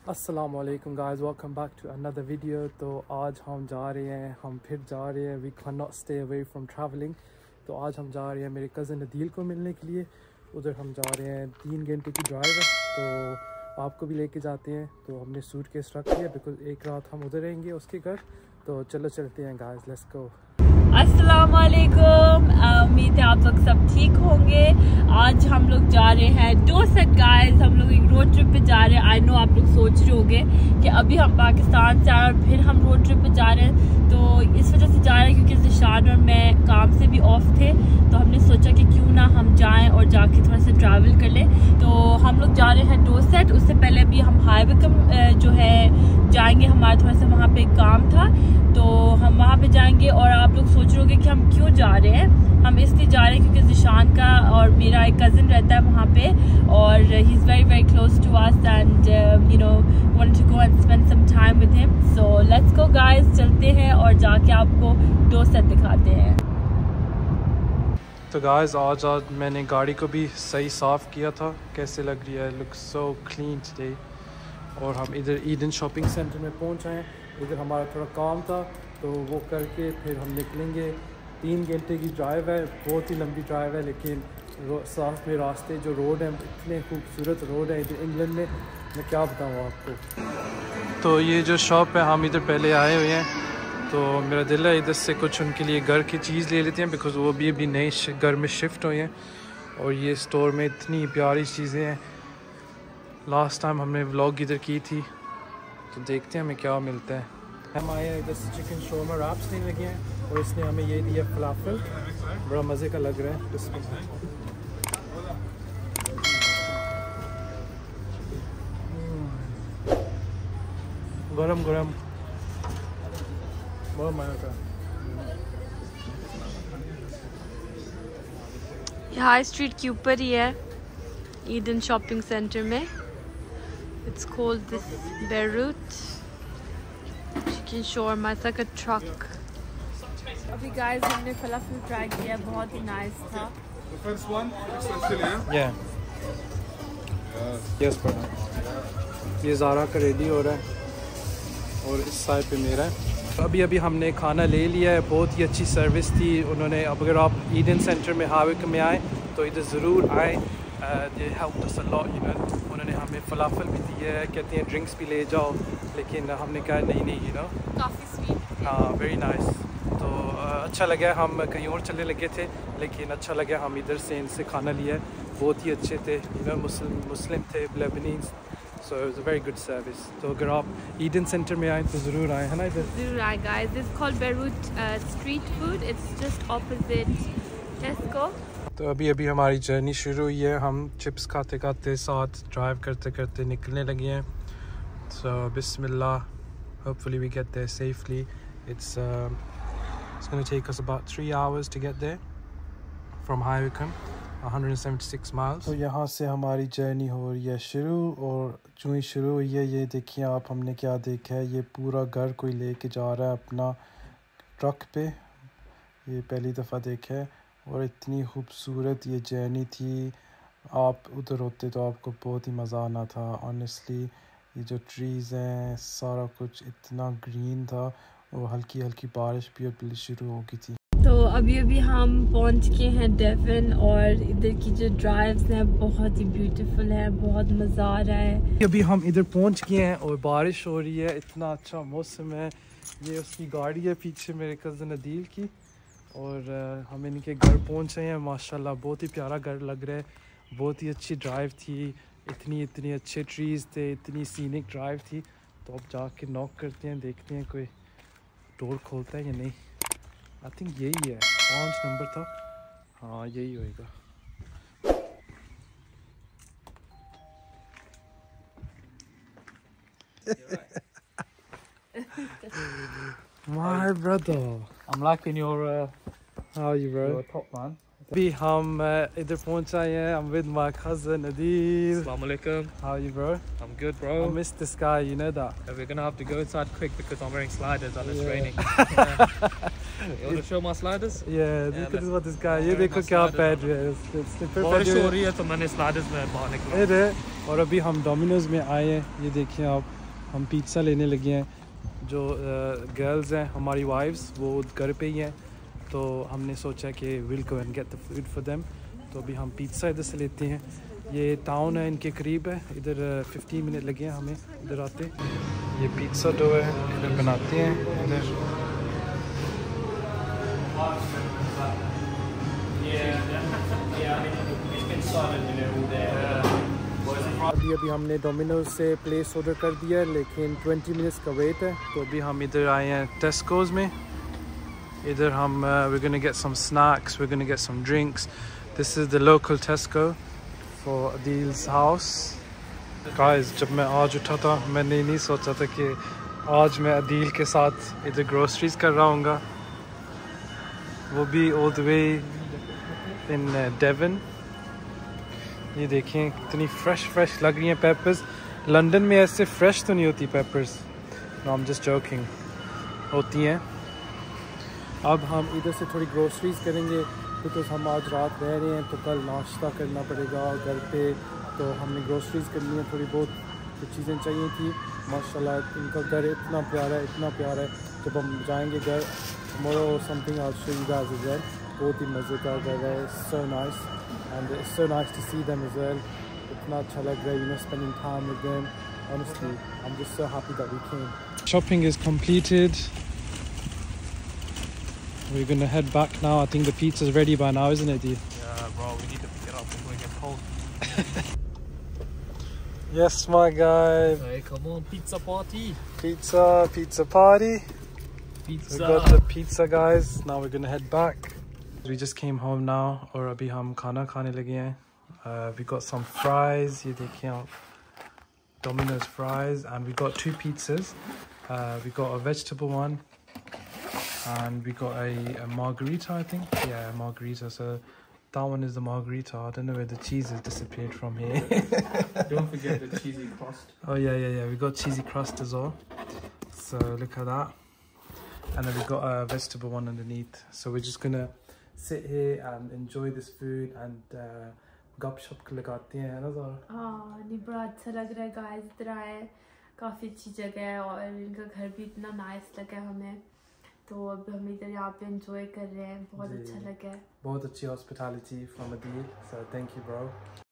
अस्सलाम वालेकुम guys, welcome back to another video. तो आज हम जा रहे हैं, हम फिर जा रहे हैं। We can not stay away from travelling. तो आज हम जा रहे हैं मेरे कज़न अदील को मिलने के लिए। उधर हम जा रहे हैं, 3 घंटे की ड्राइव है, तो आपको भी लेके जाते हैं। तो हमने सूटकेस रख लिया बिकॉज एक रात हम उधर रहेंगे उसके घर। तो चलो चलते हैं गाइस, लेट्स गो। अस्सलाम वालेकुम, उम्मीद है आप लोग सब ठीक होंगे। आज हम लोग जा रहे हैं डोसेट गाइस। हम लोग एक रोड ट्रिप पे जा रहे हैं। आई नो आप लोग सोच रहे होंगे कि अभी हम पाकिस्तान से आए और फिर हम रोड ट्रिप पे जा रहे हैं। तो इस वजह से जा रहे हैं क्योंकि जिशान और मैं काम से भी ऑफ थे, तो हमने सोचा कि क्यों ना हम जाएं और जाके थोड़ा सा ट्रैवल कर लें। तो हम लोग जा रहे हैं डोसेट। उससे पहले भी हम हाईवेकम जो है जाएंगे, हमारा थोड़ा सा वहाँ पे काम था, तो हम वहाँ पे जाएंगे। और आप लोग सोच रहे होंगे कि हम क्यों जा रहे हैं। हम इसलिए जा रहे हैं क्योंकि जिशान का और मेरा एक कज़न रहता है वहाँ पे, और he is very very close to us and you know want to go and spend some time with him. So let's go guys, चलते हैं और जाके आपको डोसेट दिखाते हैं। तो गाइस आज मैंने गाड़ी को भी सही साफ़ किया था। कैसे लग रही है, लुक सो क्लीन टुडे। और हम इधर ईडन शॉपिंग सेंटर में पहुँच आए। इधर हमारा थोड़ा काम था, तो वो करके फिर हम निकलेंगे। 3 घंटे की ड्राइव है, बहुत ही लंबी ड्राइव है, लेकिन साथ में रास्ते जो रोड हैं इतने खूबसूरत रोड है इधर इंग्लैंड में, मैं क्या बताऊँ आपको। तो ये जो शॉप है, हम इधर पहले आए हुए हैं, तो मेरा दिल है इधर से कुछ उनके लिए घर की चीज़ ले लेते हैं बिकॉज़ वो भी अभी नए घर में शिफ्ट हुए हैं। और ये स्टोर में इतनी प्यारी चीज़ें हैं। लास्ट टाइम हमने व्लॉग इधर की थी, तो देखते हैं हमें क्या मिलता है। हम आए हैं इधर से चिकन शोरमा रैप्स नहीं लगे हैं, और इसने हमें ये दिया फलाफल, बड़ा मज़े का लग रहा है। गरम गरम, बहुत मज़ा का। हाई स्ट्रीट के ऊपर ही है ईडन शॉपिंग सेंटर में। It's called this Beirut chicken shawarma, it's like a truck. अभी गाइस हमने फलाफल ट्राई किया, बहुत ही नाइस था। यस ये ज़ारा का रेडी हो रहा है और इस साइड पे मेरा है। अभी हमने खाना ले लिया है, बहुत ही अच्छी सर्विस थी उन्होंने। अब अगर आप ईडन सेंटर में हाईवे में आए तो इधर ज़रूर आए। They helped us a lot, you know. उन्होंने हमें फलाफल भी दिया है, कहते हैं ड्रिंक्स भी ले जाओ, लेकिन हमने कहा नहीं यू नो, काफ़ी स्वीट। हाँ, वेरी नाइस। तो अच्छा लगा। हम कहीं और चलने लगे थे, लेकिन अच्छा लगा हम इधर से इनसे खाना लिया। बहुत ही अच्छे थे, यू नो, मुस्लिम थे, Lebanese. So it was a very good service. तो अगर आप ईडन सेंटर में आए तो ज़रूर आए, है ना। इधर ज़रूर आए guys. This is called Beirut street food. It's just opposite Tesco. तो अभी हमारी जर्नी शुरू हुई है। हम चिप्स खाते खाते साथ ड्राइव करते करते निकलने लगे हैं। So Bismillah, hopefully we get there safely. It's going to take us about 3 hours to get there from Highwycombe, 176 miles. तो यहाँ से हमारी जर्नी हो रही है शुरू, और जो ही शुरू हुई है, ये देखिए आप, हमने क्या देखा है। ये पूरा घर कोई लेके जा रहा है अपना ट्रक पे। ये पहली दफ़ा देखा है, और इतनी खूबसूरत ये जर्नी थी। आप उधर होते तो आपको बहुत ही मज़ा आना था ऑनेस्टली। ये जो ट्रीज़ हैं, सारा कुछ इतना ग्रीन था, और हल्की हल्की बारिश भी अब शुरू हो गई थी। तो अभी हम पहुंच गए हैं डेवन, और इधर की जो ड्राइव्स हैं बहुत ही ब्यूटीफुल है, बहुत मज़ा आ रहा है। अभी हम इधर पहुंच गए हैं और बारिश हो रही है, इतना अच्छा मौसम है। ये उसकी गाड़ी है पीछे, मेरे कज़न अदील की, और हम इनके घर पहुंचे हैं। माशाल्लाह बहुत ही प्यारा घर लग रहा है। बहुत ही अच्छी ड्राइव थी, इतनी अच्छे ट्रीज़ थे, इतनी सीनिक ड्राइव थी। तो अब जाके नॉक करते हैं, देखते हैं कोई डोर खोलता है या नहीं। आई थिंक यही है, 5 नंबर था, हाँ यही होएगा। My brother, I'm liking your how are you bro? your top man. अभी हम इधर पहुंच आए हैं। I'm with my cousin Adil. Assalamu alaikum. How are you bro? I'm good, bro. I missed this guy, you know that. We're gonna have to go inside quick because I'm wearing sliders and it's Yeah. raining. You want to show my sliders? Yeah, look at what this guy, ये wearing देखो my क्या sliders पहन now. रहा है। It's बारिश हो रही है तो मैंने sliders में बाहर निकला। और अभी हम डोमिनोज में आए हैं। ये देखिए आप, हम पिज़्ज़ा लेने लगे हैं। जो गर्ल्स हैं हमारी वाइफ्स वो घर पे ही हैं, तो हमने सोचा कि will go and get the food for them. तो अभी हम पिज़्ज़ा इधर से लेते हैं। ये टाउन है इनके करीब है, इधर 15 मिनट लगे हैं हमें इधर आते। ये पिज़्ज़ा डो है, इधर बनाते हैं इधर। अभी हमने डोमिनोज से प्लेस ऑर्डर कर दिया है, लेकिन 20 मिनट्स का वेट है। तो अभी हम इधर आए हैं टेस्कोज में। इधर हम we're gonna get some snacks, we're gonna get some drinks. This is the local Tesco for Adil's house. Guys, जब मैं आज उठा था मैंने नहीं सोचा था कि आज मैं अदील के साथ इधर ग्रोसरीज कर रहा हूँगा, वो भी all the way in Devon। ये देखें कितनी फ्रेश लग रही हैं पेपर्स। लंदन में ऐसे फ्रेश तो नहीं होती peppers, no I am just joking, होती हैं। अब हम इधर से थोड़ी ग्रोसरीज करेंगे बिकॉज हम आज रात रह रहे हैं, तो कल नाश्ता करना पड़ेगा घर पे। तो हमने ग्रोसरीज करनी है, थोड़ी बहुत कुछ चीज़ें चाहिए थी। माशाल्लाह इनका घर इतना प्यारा है। जब हम जाएंगे घर tomorrow or something, I'll show you guys as well। बहुत ही मज़े का घर है, so nice and it's so nice to see them as well। इतना अच्छा लग रहा है, you know, spending time with them। Honestly, I'm just so happy that we came। Shopping is completed। We're gonna head back now. I think the pizza's ready by now, isn't it, Dee? Yeah, bro, we need to pick it up before it gets cold. Yes, my guy. Hey, come on, pizza party. Pizza party. Pizza. We got the pizza, guys. Now we're gonna head back। We just came home now और अभी हम खाना खाने लगे हैं। We got some fries, ये देखिए आप, Domino's fries, and we got 2 pizzas। We got a vegetable one and we got a margarita, I think. Yeah, margarita. So that one is the margarita. I don't know where the cheese has disappeared from here। Don't forget the cheesy crust. Oh yeah. We got cheesy crust as well. So look at that. And then we got a vegetable one underneath. So we're just gonna sit here and enjoy this food and गपशप लगाते हैं ना ज़रा। हाँ, नहीं बड़ा अच्छा लग रहा है गाइस, इधर आए काफ़ी अच्छी जगह है और इनका घर भी इतना नाइस लगा हमें। तो अब हम इधर यहाँ पे एंजॉय कर रहे हैं, बहुत अच्छा लगा है। बहुत अच्छी hospitality from Adeel, so thank you bro।